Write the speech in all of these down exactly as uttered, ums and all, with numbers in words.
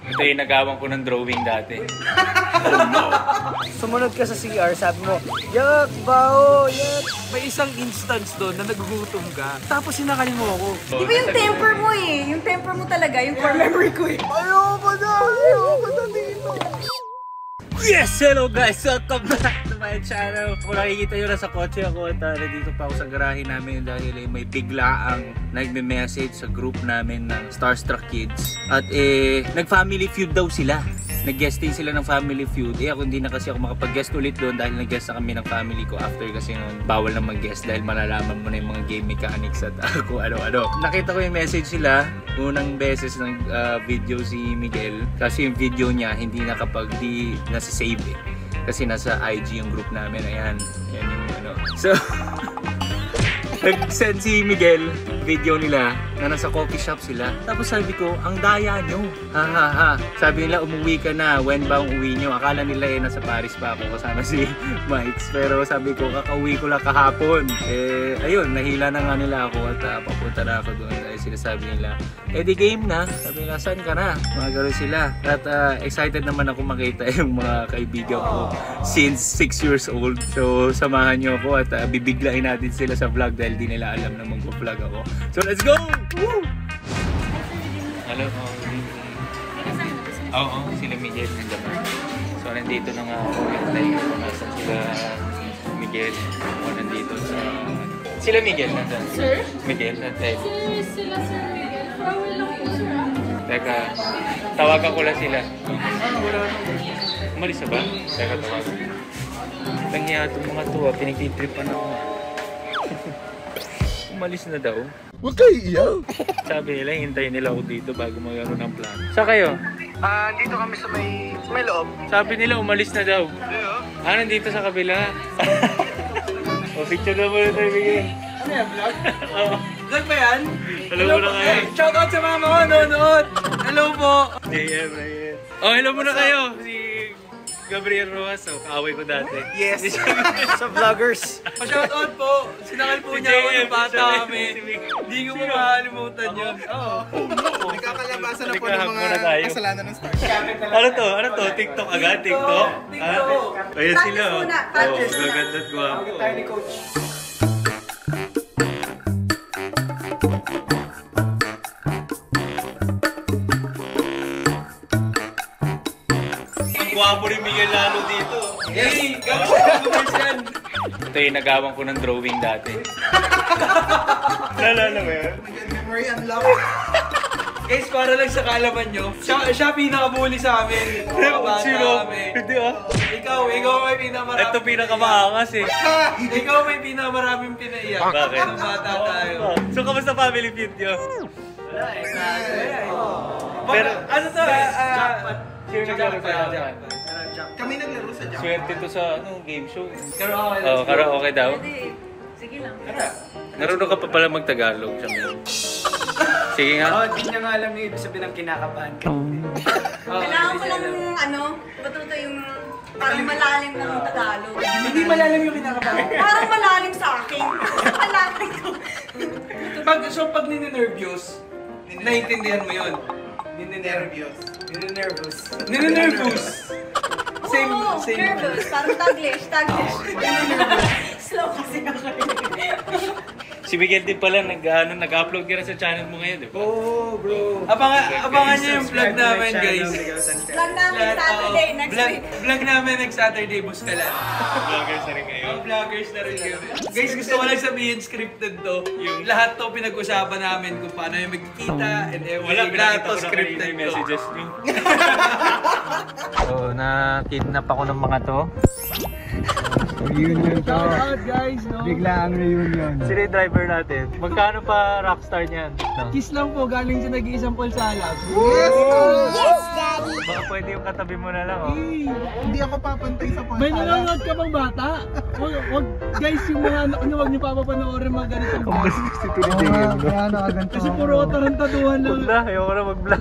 Ito yung nagawan ko ng drawing dati. Sumunod ka sa C R, sabi mo, yak, bao, yak. May isang instance doon na nagugutom ka, tapos sinakanin mo ako. Di ba yung temper mo eh? Yung temper mo talaga, yung core memory ko eh. Ayoko na, ayoko na dito. Yes! Hello guys! Welcome back to my channel. Kung nakikita nyo na sa kotse ako at uh, nandito pa ako sa garahe namin dahil eh, may biglaang nagme-message sa group namin ng Starstruck Kids. At eh, nag-family feud daw sila. Nag-guesting sila ng family feud. Eh ako hindi na kasi ako makapag-guest ulit doon dahil nag-guest na kami ng family ko after kasi noon bawal na mag-guest dahil malalaman mo na yung mga game mechanics at uh, kung ano-ano. Nakita ko yung message sila. Unang beses ng uh, video si Miguel kasi yung video niya hindi nakapag di nasa save eh. Kasi nasa I G yung group namin. Ayan. Ayan yung ano. So nag-send si Miguel video nila na nasa coffee shop sila. Tapos sabi ko, ang daya nyo. Ha ha ha. Sabi nila, umuwi ka na. When ba ang uwi nyo? Akala nila eh, nasa Paris pa ako kasama si Mike's. Pero sabi ko, kakauwi ko lang kahapon. Eh, ayun, nahila na nga nila ako at uh, papunta na ako doon. Dahil sinasabi nila, eh di game na. Sabi nila, saan ka na? Mga gano'n sila. At uh, excited naman ako makita yung mga kaibigan ko since six years old. So, samahan nyo ako at uh, bibiglain natin sila sa vlog dahil di nila alam na mag-vlog ako. So let's go! Woo! Hello, oh, oo, oh, oh, sila Miguel nandiyan. So nandito na nga ako, hintay ko nasan sila Miguel. O nandito sa... Sila Miguel nandiyan. Sir? Miguel nandiyan. Sir, sila Sir Miguel. Bawal lang po sir. Teka, tawagan ko lang sila. Umalis na ba? Teka, tawagan. Langya itong mga to, pinagtitripan ako. Umalis na daw. Huwag kayo iyaw. Sabi nila, hintayin nila ako dito bago magkaroon ng plan. Saan kayo? Ah, uh, dito kami sa may, sa may loob. Sabi nila, umalis na daw. Hello? Ah, nandito sa kabila. O, picture na muna tayo, Miguel. Ano yan, vlog? Oo. Vlog ba yan? Hello muna kayo. Hey, shout out sa mga mga nanonood. Hello po. J M, Ryan. Oh, hello muna kayo. Si Gabriel Rojas, oh, kaaway ko dati. Yes, sa vloggers. Pa-shoutout po. Sinakal po Si niya ako J M, ng bata si kami. Miguel. Hindi ko mo makalimutan yun. Oo. Nagkakalabasan na po ng Nagkahap mga muna tayo. kasalanan ng Star. Ano to? Ano to? TikTok agad? TikTok? TikTok. Ah, ayan sila. Practice Oh, muna, oh practice muna. gaganda at gwapo. Tayo ni Coach. Gwapo rin Miguel lalo dito. Hey, gagawin yan. Ito yung nagawan ko ng drawing dati. Nalala mo yun? Memory unlock. Guys, para lang sa kalaman nyo, siya, siya pinakabuli sa amin. Mga bata Sino? kami. Hindi ah. Ikaw, ikaw may pinakamarami. Ito pinakamaangas eh. Ikaw may pinakamaraming pinaiyak. Bakit? Nung bata tayo. So, kamusta family feud nyo? Wala eh. Pero, Pero, ano to? jackpot. Sino naglaro sa Jackpot. Kami naglaro sa Jack. Swerte to sa ano, game show. Karaoke. Oo, oh, karaoke daw. Pwede. Sige lang. Narunong ka pa pala mag-Tagalog sa mga. Sige nga. Oo, di niya nga alam yung ibig sabihin ng kinakabahan ka. Kailangan ko lang ano, batuto yung parang malalim ng Tagalog. Hindi malalim yung kinakabahan. Parang malalim sa akin. Malalim ko. Pag, so pag nininervyos, naiintindihan mo yun. Nervyos. Nininervous. Nininervous. Same, Oo, same. nervous. Parang Taglish, Taglish. Slow kasi ako. Si Miguel din pala nag, ano, nag-upload ka na sa channel mo ngayon, di ba? Oh, bro. Abangan, abangan niyo yung vlog namin, guys. Vlog namin Saturday, next vlog, week. Vlog namin next Saturday, Buskalan. Vloggers na rin kayo. Ang vloggers na rin kami. Guys, gusto ko lang sabihin scripted to. Yung lahat to pinag-usapan namin kung paano yung magkikita and everything. Wala, lahat pinakita to ko na kanina scripted yung to. messages nyo. So, na-kidnap ako ng mga to. Reunion to. Shout out, guys, no? Bigla ang reunion. Sino yung driver natin? Magkano pa rockstar niyan? No? Kiss lang po, galing sa nag-iisang pulsalas. Yes! Yes, Daddy! Baka pwede yung katabi mo na lang, oh. Hindi ako papantay sa May pansala. nanonood ka bang bata? Wag, wag, guys, yung mga anak nyo, wag nyo papapanoorin mga ganitong Ang vlog. bastos ito ni Oo Miguel, nga, no? kaya nakaganto. Kasi puro tarantaduhan lang. Huwag na, ayoko na mag-vlog.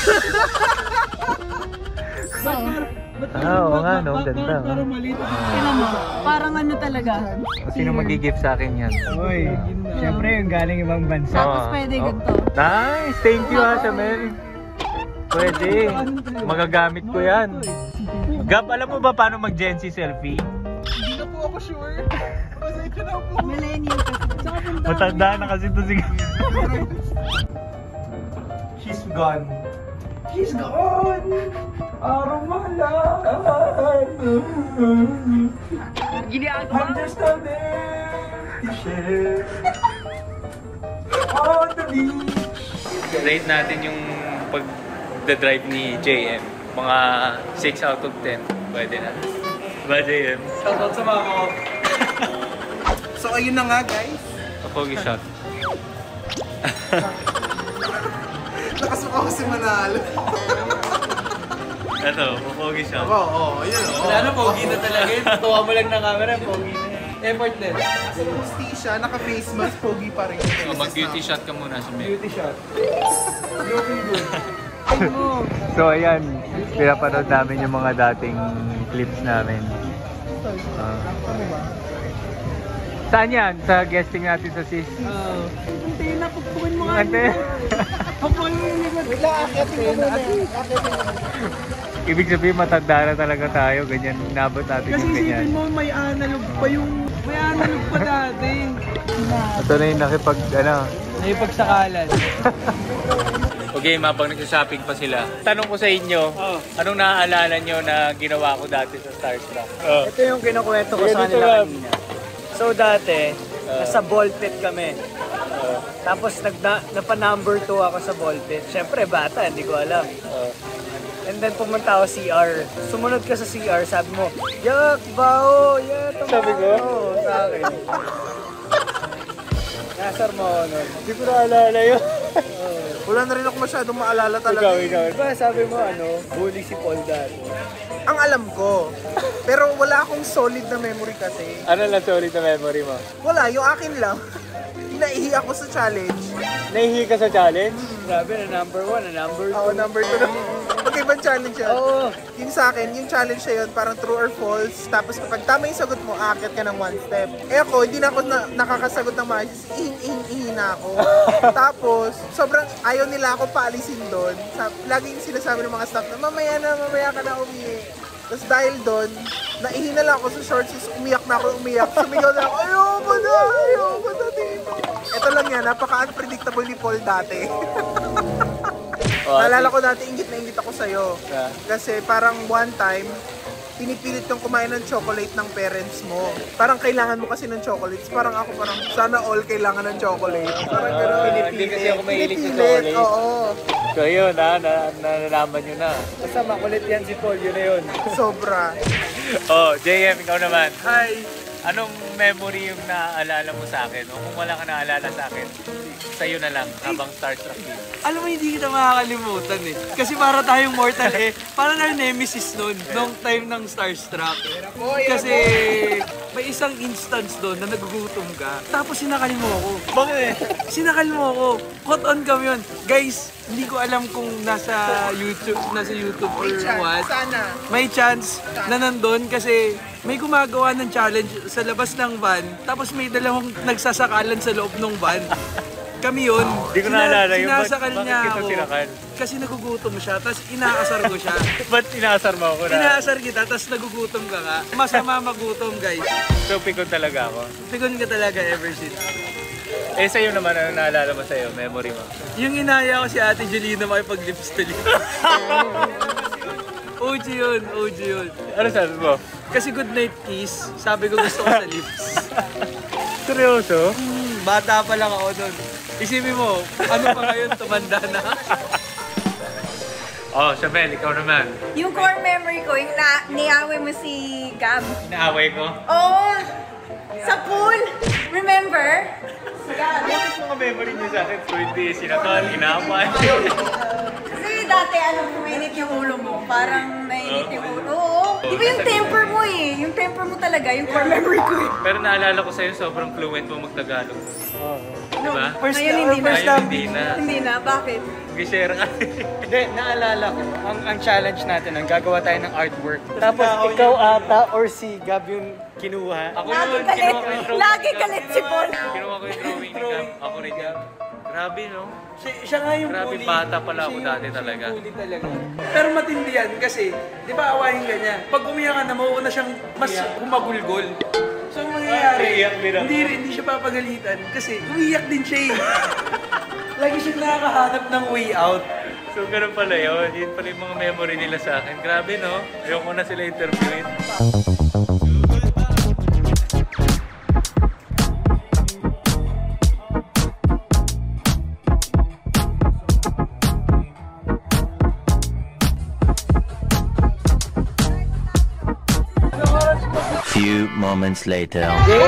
Ba't parang- ba't Ah, parang- oo nga, ba't- no? ba't Ganda, parang- oh. Parang maliit. Tingnan mo, parang ano talaga. Sino mag-gift sa akin yan? Uy, syempre yung galing ibang bansa. Tapos Oo. pwede Oh. ganito. Nice! Thank you ha, sa Mary. Pwede. Magagamit ko yan. Gab, alam mo ba paano mag-Gen Z selfie? Hindi na po ako sure. Pasensya na po. Millennial kasi. Saka punta. Matanda na kasi ito si She's gone. She's gone! Araw mahalan! Ginagawa. Understand it! Share. On the beach! Rate natin yung pag-drive ni J M. Mga six out of ten. Pwede na. Diba, J M? Shoutout sa mga ko. So ayun na nga guys. Pogi shot. Nakasuka ko si Manalo. Ito, pogi shot. Oo, oo, ayun o. Wala na, pogi na talaga yun. Tuwa mo lang ng camera, pogi na yan. Effortless. Kasi hostisya, naka-face mask, pogi pa rin. Oh, mag-beauty shot ka muna sa Meg. Beauty shot. Looking good. So ayan, pinapanood namin yung mga dating clips namin. Uh, saan yan? Sa guesting natin sa sis? Oo. Antayin na, pagpukin mo nga. Ante? Pagpukin mo yung likod. Wait lang, akitin ko muna. Akitin ko muna. Ibig sabihin matanda na talaga tayo, ganyan, nabot natin Kasi yung ganyan. isipin mo, may analog pa yung... May analog pa dati. Ito na yung nakipag, ano, Nakipagsakalan. okay, mabang nagsashopping pa sila. Tanong ko sa inyo, Oh. anong naaalala nyo na ginawa ko dati sa Starstruck? Oh. Ito yung kinukwento ko sa kanila kanina. So dati, nasa ball pit kami. Tapos nagna, napa-number two ako sa ball pit. Siyempre bata, hindi ko alam. And then pumunta ako C R. Sumunod ka sa C R, sabi mo, yak, bao, yak, Sabi ko? Oo, sa akin. Nasar mo ako nun. Hindi ko naalala yun. Wala na rin ako masyadong maalala talaga. Ikaw, ikaw. Diba sabi mo ano, bully si Paul dati. Ang alam ko. Pero wala akong solid na memory kasi. Ano lang sorry na memory mo? Wala, yung akin lang. Naihi ako sa challenge. Nahihi ka sa challenge? Grabe na number one, na number two. Ako, number two na. Magkaibang challenge yun. Oo. Yung sa akin, yung challenge na yun, parang true or false. Tapos kapag tama yung sagot mo, aakyat ka ng one step. Eh ako, hindi na ako na, nakakasagot ng maayos. Ihing-ihing-ihi na ako. Tapos, sobrang ayaw nila ako paalisin doon. Sa, laging sinasabi ng mga staff na, mamaya na, mamaya ka na umihi. Tapos dahil doon, naihi na lang ako sa shorts, tapos umiyak na ako, umiyak. Sumigaw na ako, ayoko na, ayoko na dito. Ito lang yan, napaka-unpredictable ni Paul dati. Naalala ko dati, ingit na ingit ako sa'yo. Yeah. Kasi parang one time, pinipilit kang kumain ng chocolate ng parents mo. Parang kailangan mo kasi ng chocolates. Parang ako parang, sana all kailangan ng chocolate. Parang gano'n, Ah, pinipilit. hindi kasi ako mahilig sa Pinipilit, chocolate. Oo, So yun ha, na, nalalaman nyo na. Basta makulit yan si Paul, yun na yun. sobra. Oh, J M, ikaw naman. Hi! Anong memory yung naaalala mo sa akin? O kung wala ka naaalala sa akin, sa'yo na lang habang Starstruck yun. Alam mo, hindi kita makakalimutan eh. Kasi para tayong mortal eh. Para na nemesis nun, nung time ng Starstruck. Kasi may isang instance doon na nagugutom ka. Tapos sinakal mo ako. Bakit? Sinakal mo ako. Caught on kami yun. Guys, hindi ko alam kung nasa YouTube, nasa YouTube or what. Sana. May chance na nandun kasi may gumagawa ng challenge sa labas ng van. Tapos may dalawang nagsasakalan sa loob ng van. Kami yun. Di ko naalala yun. Ba't- Sinasakal bakit niya kita ako. sinakal? Kasi nagugutom siya, tapos inaasar ko siya. Ba't inaasar mo ako na? Inaasar kita, tapos nagugutom ka ka. Masama magutom, guys. So, pikon talaga ako. Pigon ka talaga ever since. Eh, sa'yo naman, ano naalala mo sa'yo? Memory mo? Yung inaya ko si Ate Jolina makipag-lips to lips. O G yun, O G yun. Ano sabi mo? Kasi good night kiss, sabi ko gusto ko sa lips. Seryoso? Hmm, bata pa lang ako doon. Isipin mo, ano pa ngayon, tumanda na. Oh, Shabel, ikaw naman. Yung core memory ko, yung na niaway mo si Gab. Inaaway ko? Oo! Sa pool! Remember? Bakit mga memory niyo sa akin? Pwede, sinakal, inaaway. Kasi dati, ano, mainit yung ulo mo. Parang nainit yung ulo. Oo. Di ba yung temper mo eh? Yung temper mo talaga, yung core memory ko eh. Pero naalala ko sa'yo, sobrang fluent mo magtagalog. Di ba? First Ngayon na, hindi na. first Ngayon, time. hindi na. Hindi na, bakit? Mag-share ka. Hindi, naalala ko, ang, ang challenge natin, ang gagawa tayo ng artwork. Tapos ikaw ata or si Gab yung kinuha. Ako Lagi yun, galit. kinuha ko yung drawing. Lagi ni Gab. galit si Paul. Kinuha ko yung drawing ni Gab. Ako rin Gab. Grabe, no? Siya, siya nga yung Grabe, bully. bata pala Siya ako yung- dati siya talaga. yung bully talaga. Pero matindi yan kasi, di ba awahin ka niya? Pag umiyak ka na, mauuna siyang mas humagulgol. So ang mangyayari, iiyak din ako. hindi, hindi siya papagalitan kasi umiyak din siya eh. Lagi siyang nakakahanap ng way out. So, ganun pala yun. Yun pala yung mga memory nila sa akin. Grabe, no? Ayoko na sila interviewin. Few moments later.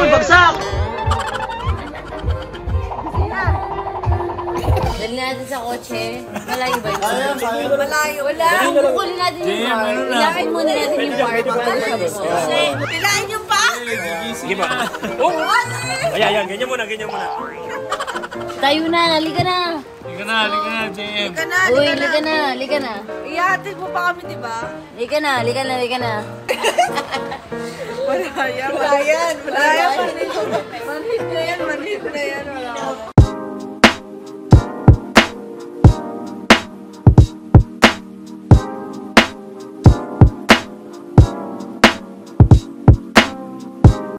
Dali natin sa kotse. Malayo ba yun? Malayo. Wala. Kukulin natin yung car. Ilakin muna natin yung car. Ilakin yung pa? Sige ba? Oh! Ayan, ayan. Ganyan muna, ganyan muna. Tayo na. Halika na. Halika na, halika na, J M. Ka na, Uy, halika na. Halika na. ihatid mo pa kami, di ba? Halika na. Halika na. Halika na. Wala yan. Wala yan. Wala yan. Manhid na yan. Manhid na yan. Wala.